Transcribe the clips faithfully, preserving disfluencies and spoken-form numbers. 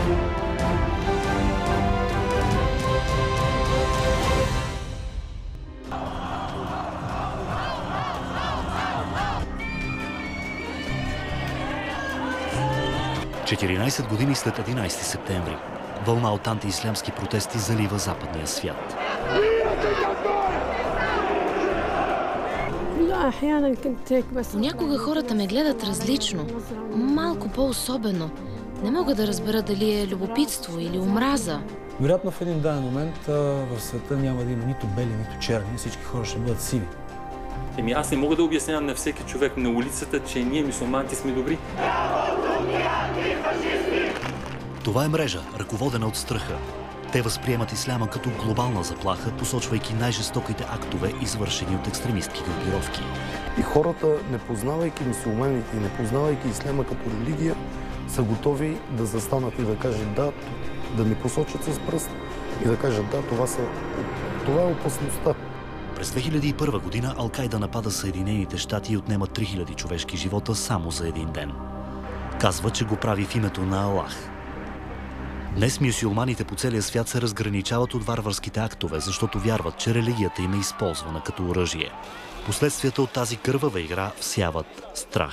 четиринайсет години след единайсети септември, вълна от антиислямски протести залива западния свят. Понякога хората ме гледат различно, малко по-особено. Не мога да разбера дали е любопитство или омраза. Вероятно в един даден момент в света няма да има нито бели, нито черни, всички хора ще бъдат сиви. Еми аз не мога да обяснявам на всеки човек на улицата, че ние мюсюлманите сме добри. Това е мрежа, ръководена от страха. Те възприемат исляма като глобална заплаха, посочвайки най-жестоките актове, извършени от екстремистки групировки. И хората, не познавайки мюсюлманите и не познавайки исляма като религия, са готови да застанат и да кажат да, да ни посочат с пръст и да кажат да, това, са, това е опасността. През две хиляди и първа година Ал-Кайда напада Съединените щати и отнема три хиляди човешки живота само за един ден. Казва, че го прави в името на Аллах. Днес мюсюлманите по целия свят се разграничават от варварските актове, защото вярват, че религията им е използвана като оръжие. Последствията от тази кървава игра всяват страх.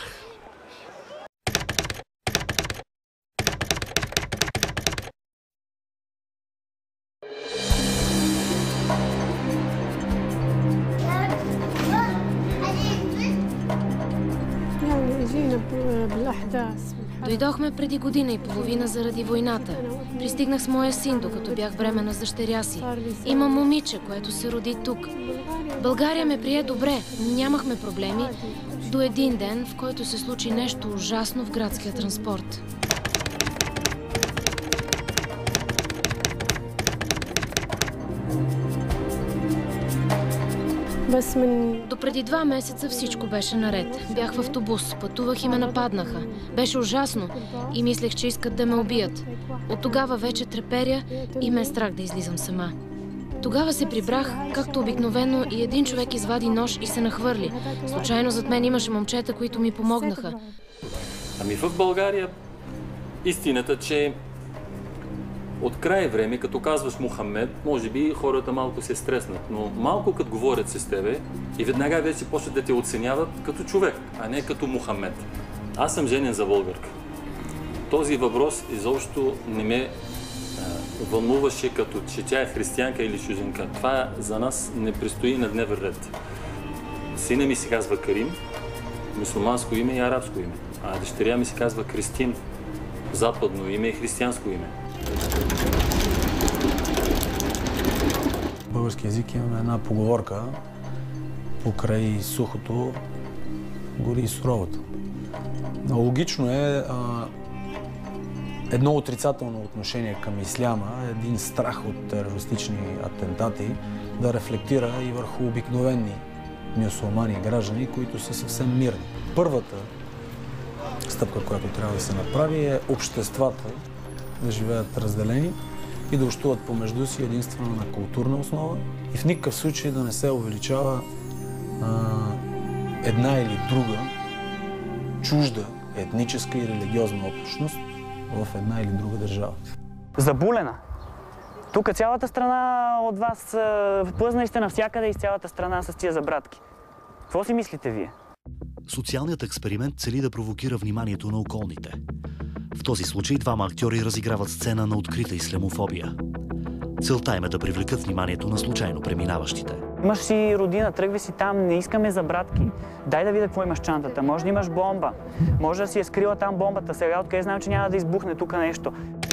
Дойдохме преди година и половина заради войната. Пристигнах с моя син, докато бях бременна с дъщеря си. Имам момиче, което се роди тук. България ме прие добре, нямахме проблеми, до един ден, в който се случи нещо ужасно в градския транспорт. До преди два месеца всичко беше наред. Бях в автобус, пътувах и ме нападнаха. Беше ужасно и мислех, че искат да ме убият. От тогава вече треперя и ме е страх да излизам сама. Тогава се прибрах, както обикновено, и един човек извади нож и се нахвърли. Случайно зад мен имаше момчета, които ми помогнаха. Ами в България истината, че от край време, като казваш Мухамед, може би хората малко се стреснат, но малко като говорят с тебе и веднага вече почват да те оценяват като човек, а не като Мухамед. Аз съм женен за българка. Този въпрос изобщо не ме а, вълнуваше като че тя е християнка или чужденка. Това за нас не предстои на дневен ред. Сина ми се казва Карим, мюсюлманско име и арабско име, а дъщеря ми се казва Кристин, западно име и християнско име. В български език имаме една поговорка: покрай сухото гори и суровото. Логично е а, едно отрицателно отношение към исляма, един страх от терористични атентати да рефлектира и върху обикновени мюсюлмани и граждани, които са съвсем мирни. Първата стъпка, която трябва да се направи, е обществата да живеят разделени и да общуват помежду си единствено на културна основа и в никакъв случай да не се увеличава а, една или друга чужда етническа и религиозна общност в една или друга държава. Забулена. Тук цялата страна от вас, плъзнали сте навсякъде из цялата страна с тия забратки. Какво си мислите вие? Социалният експеримент цели да провокира вниманието на околните. В този случай двама актьори разиграват сцена на открита ислямофобия. Целта им е да привлекат вниманието на случайно преминаващите. Имаш си родина, тръгви си там, не искаме забратки. Дай да видя какво имаш в чантата. Може да имаш бомба. Може да си е скрила там бомбата. Сега откъде знам, че няма да избухне тук нещо.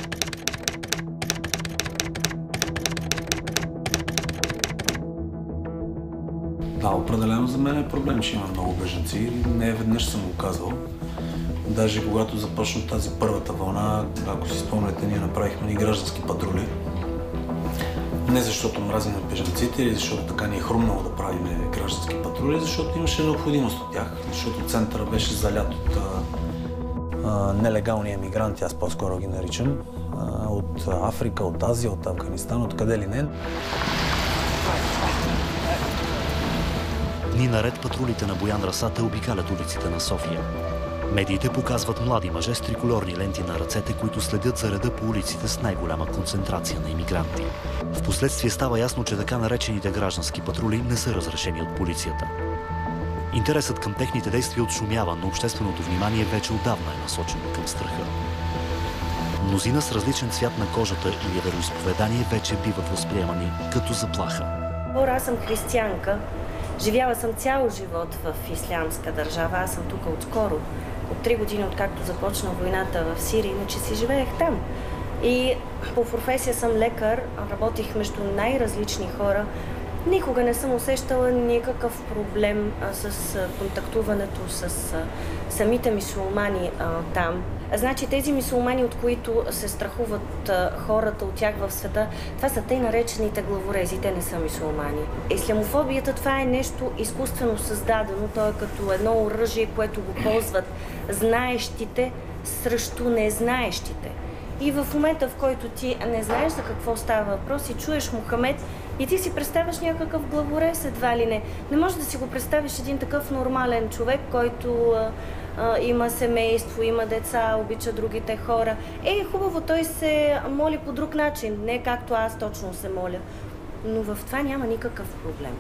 Да, определено за мен е проблем, че има много бежанци. Не веднъж съм го казвал. Даже когато започна тази първата вълна, ако си спомняте, ние направихме и граждански патрули. Не защото мразим на бежанците или защото така ни е хрумнало да правим граждански патрули, защото имаше необходимост от тях, защото центъра беше залят от а, а, нелегални емигранти, аз по-скоро ги наричам, а, от Африка, от Азия, от Афганистан, от къде ли не. Дни наред патрулите на Боян Расата обикалят улиците на София. Медиите показват млади мъже с триколорни ленти на ръцете, които следят за реда по улиците с най-голяма концентрация на имигранти. Впоследствие става ясно, че така наречените граждански патрули не са разрешени от полицията. Интересът към техните действия отшумява, но общественото внимание вече отдавна е насочено към страха. Мнозина с различен цвят на кожата или вероизповедание вече биват възприемани като заплаха. Аз съм християнка. Живяла съм цял живот в ислямска държава. Аз съм тук отскоро. От три години, откакто започна войната в Сирия, иначе си живеех там. И по професия съм лекар, работих между най-различни хора. Никога не съм усещала никакъв проблем а, с а, контактуването с а, самите мюсюлмани а, там. Значи тези мюсюлмани, от които се страхуват а, хората от тях в света, това са тъй наречените главорези, те не са мюсюлмани. Ислямофобията, това е нещо изкуствено създадено, то е като едно оръжие, което го ползват знаещите срещу незнаещите. И в момента, в който ти не знаеш за какво става въпрос и чуеш Мохамед, и ти си представяш някакъв главорез, едва ли не. Не можеш да си го представиш един такъв нормален човек, който а, а, има семейство, има деца, обича другите хора. Е, хубаво, той се моли по друг начин, не както аз точно се моля. Но в това няма никакъв проблем.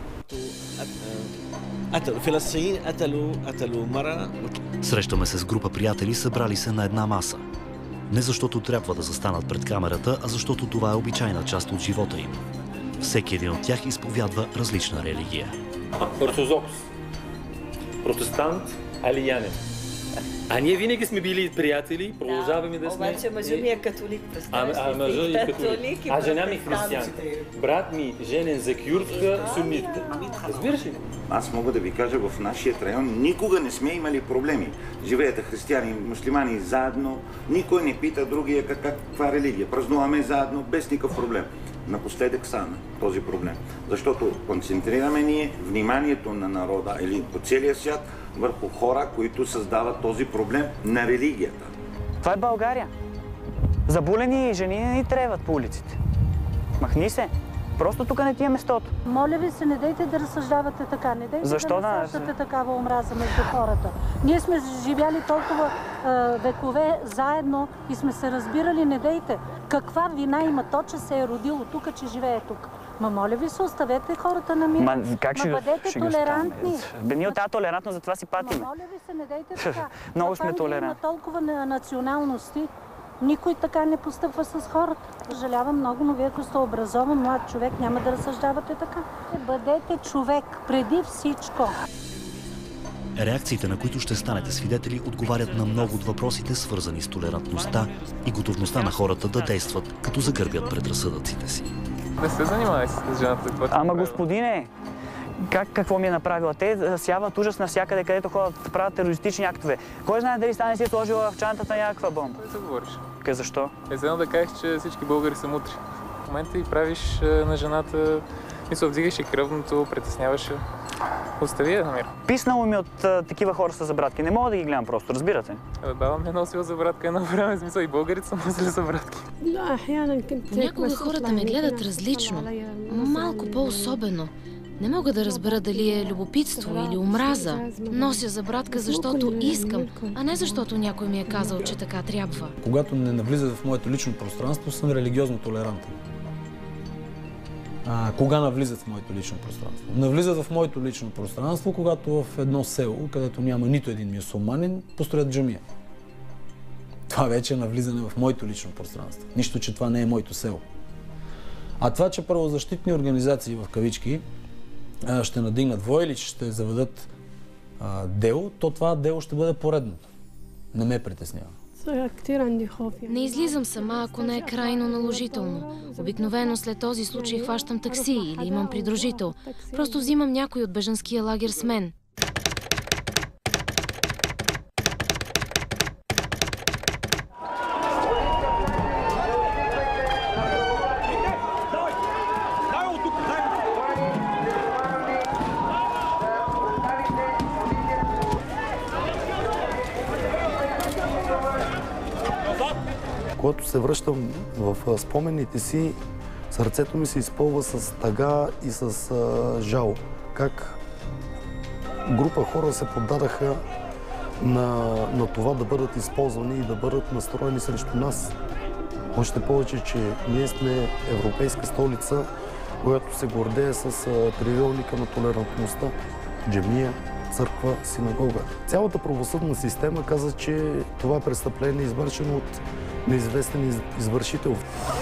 Срещаме се с група приятели, събрали се на една маса. Не защото трябва да застанат пред камерата, а защото това е обичайна част от живота им. Всеки един от тях изповядва различна религия. Ортодокс, протестант, алиянин. А ние винаги сме били приятели, продължаваме да, да сме. Обаче мъжът ми е католик, представяш а, а, мъжът е католик. А жена ми е християнка. Брат ми женен за кюртка, сунитка. Разбираш ли? Аз мога да ви кажа, в нашия район никога не сме имали проблеми. Живеят християни и муслимани заедно, никой не пита другия как, каква религия. Празнуваме заедно, без никакъв проблем. Напоследък стана този проблем. Защото концентрираме ние вниманието на народа или по целия свят върху хора, които създават този проблем на религията. Това е България. Забулени жени не ни треват по улиците. Махни се. Просто тук не ти е местото. Моля ви се, не дейте да разсъждавате така. Не дейте Защо да насъждате такава омраза между хората. Ние сме живяли толкова е, векове заедно и сме се разбирали. Не дейте. Каква вина има то, че се е родило тук, че живее тук? Ма моля ви се, оставете хората на мир. Ма как ще, бъдете ще толерантни. Бе, ние от тази толерантност, затова си патиме. Ма моля ви се, не дейте така. Много сме толерантни. Има толкова националности. Никой така не постъпва с хората. Съжалявам много, но вие, ако сте образован млад човек, няма да разсъждавате така. Бъдете човек преди всичко. Реакциите, на които ще станете свидетели, отговарят на много от въпросите, свързани с толерантността и готовността на хората да действат, като загърбят предразсъдъците си. Не се занимавай с жената. Ама господине, как, какво ми е направила? Те сяват ужас навсякъде, където ходят да правят терористични актове. Кой знае дали стане си е сложила в чантата някаква бомба? Кой се говориш? Къде защо? Е, едно да кажеш, че всички българи са мутри. В момента и правиш на жената, мисля, вдигаш и кръвното, притесняваше. Остави я на мир. Писнало ми от а, такива хора са забратки. Не мога да ги гледам просто, разбирате? Е, баба ми е носила забратка едно време, смисъл и българите са носили забратки. Някога хората ме гледат различно, малко по-особено. Не мога да разбера дали е любопитство или омраза. Нося забратка, защото искам, а не защото някой ми е казал, че така трябва. Когато не навлизат в моето лично пространство, съм религиозно толерантен. А, кога навлизат в моето лично пространство? Навлизат в моето лично пространство, когато в едно село, където няма нито един мюсюлманин, построят джамия. Това вече е навлизане в моето лично пространство. Нищо, че това не е моето село. А това, че правозащитни организации в кавички ще надигнат вой или ще заведат а, дело, то това дело ще бъде поредното. Не ме притеснява. Не излизам сама, ако не е крайно наложително. Обикновено след този случай хващам такси или имам придружител. Просто взимам някой от бежанския лагер с мен. Когато се връщам в спомените си, сърцето ми се изпълва с тъга и с а, жал. Как група хора се поддадаха на, на това да бъдат използвани и да бъдат настроени срещу нас. Още повече, че ние сме европейска столица, която се гордее с триъгълника на толерантността. Джамия, църква, синагога. Цялата правосъдна система каза, че това е престъпление, извършено от неизвестен извършител.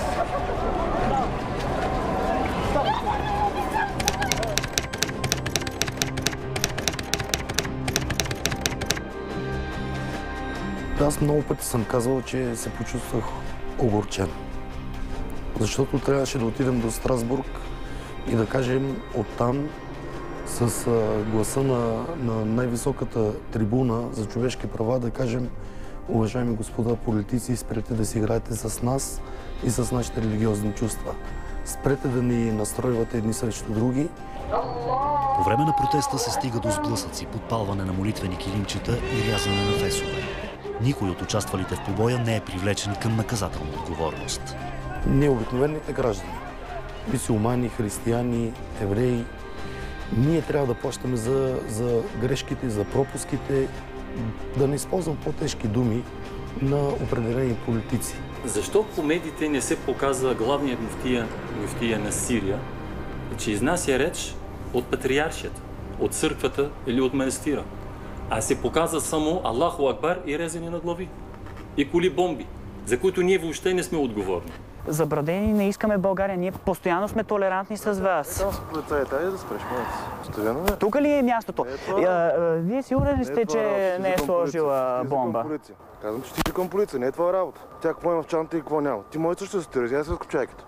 Аз много пъти съм казвал, че се почувствах огорчен. Защото трябваше да отидем до Страсбург и да кажем оттам с гласа на, на най-високата трибуна за човешки права, да кажем: уважаеми господа политици, спрете да си играете с нас и с нашите религиозни чувства. Спрете да ни настройвате едни срещу други. По време на протеста се стига до сблъсъци, подпалване на молитвени килимчета и рязане на фесове. Никой от участвалите в побоя не е привлечен към наказателна отговорност. Ние, обикновените граждани, мюсюлмани, християни, евреи, ние трябва да плащаме за, за грешките, за пропуските, да не използвам по-тежки думи на определени политици. Защо по медиите не се показва главният муфтия, муфтия на Сирия, че изнася реч от патриаршията, от църквата или от манастира, а се показва само Аллаху Акбар и резане на глави и коли бомби, за които ние въобще не сме отговорни. Забрадени не искаме България. Ние постоянно сме толерантни с вас. Там са полицаите, айде да спреш, постоянно е. Тук ли е мястото? Е, а, вие сигурен ли сте, че не е сложила бомба? Казвам, че ти към полиция, не е това работа. Тя какво има в чанта и какво няма. Ти може също да се тероризира с копчайката.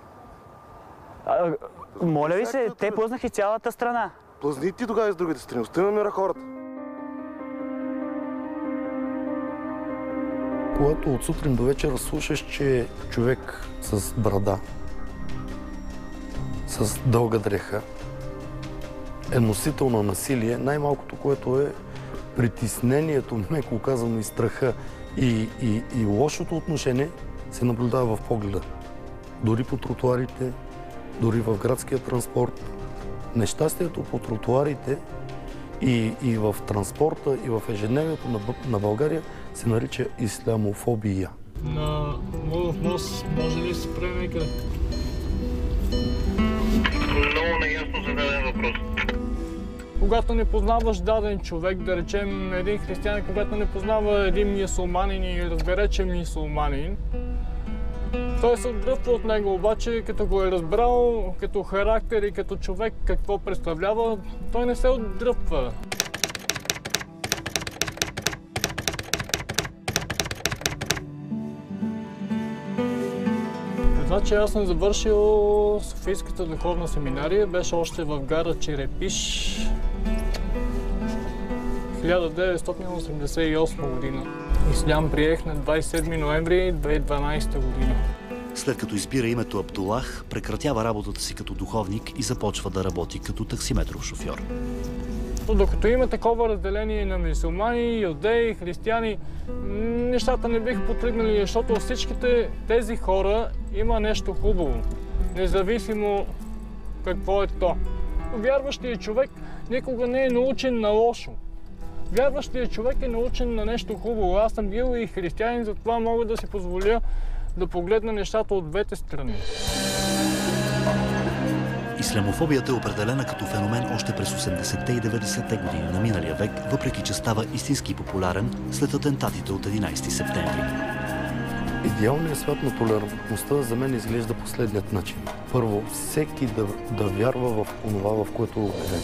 Моля ви се, те плъзнаха и цялата страна. Плъзни ти тогава и с другите страни. Остина намира хората. Когато от сутрин до вечера слушаш, че човек с брада, с дълга дреха, е носител на насилие, най-малкото, което е притеснението, меко казано, и страха и, и, и лошото отношение, се наблюдава в погледа. Дори по тротуарите, дори в градския транспорт. Нещастието по тротуарите и, и в транспорта, и в ежедневието на, на България се нарича ислямофобия. На Молов мост може ли се спре някъде? Много неясно зададен въпрос. Когато не познаваш даден човек, да речем един християнин, когато не познава един мюсюлманин и разбере, че е мюсюлманин, той се отдръпва от него, обаче като го е разбрал като характер и като човек какво представлява, той не се отдръпва. Значи аз съм завършил Софийската духовна семинария, беше още в гара Черепиш, хиляда деветстотин осемдесет и осма година. Ислям приех на двадесет и седми ноември две хиляди и дванадесета година. След като избира името Абдулах, прекратява работата си като духовник и започва да работи като таксиметров шофьор. Докато има такова разделение на мюсюлмани, юдеи, християни, нещата не биха потръгнали, защото всичките тези хора има нещо хубаво, независимо какво е то. Вярващият човек никога не е научен на лошо. Вярващият човек е научен на нещо хубаво. Аз съм бил и християнин, затова мога да си позволя да погледна нещата от двете страни. Ислямофобията е определена като феномен още през осемдесетте и деветдесетте години на миналия век, въпреки че става истински популярен след атентатите от единадесети септември. Идеалният свят на толерантността за мен изглежда последният начин. Първо, всеки да, да вярва в онова, в което е убеден.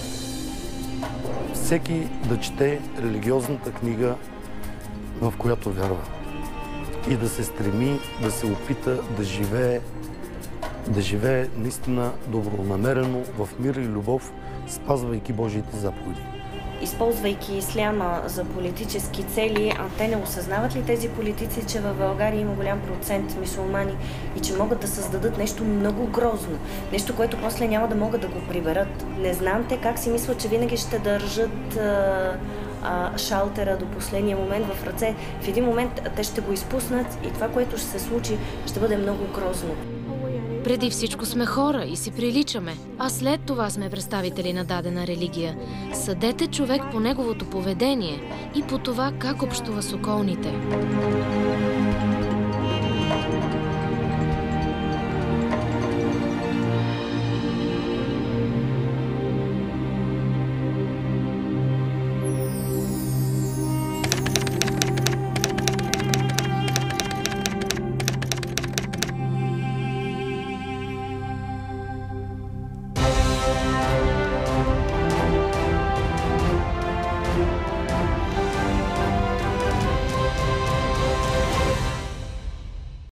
Всеки да чете религиозната книга, в която вярва. И да се стреми, да се опита да живее, да живее наистина добронамерено, в мир и любов, спазвайки Божиите заповеди. Използвайки исляма за политически цели, а те не осъзнават ли тези политици, че в България има голям процент мюсюлмани и че могат да създадат нещо много грозно, нещо, което после няма да могат да го приберат. Не знам те как си мислят, че винаги ще държат а, а, шалтера до последния момент в ръце. В един момент те ще го изпуснат и това, което ще се случи, ще бъде много грозно. Преди всичко сме хора и си приличаме, а след това сме представители на дадена религия. Съдете човек по неговото поведение и по това как общува с околните.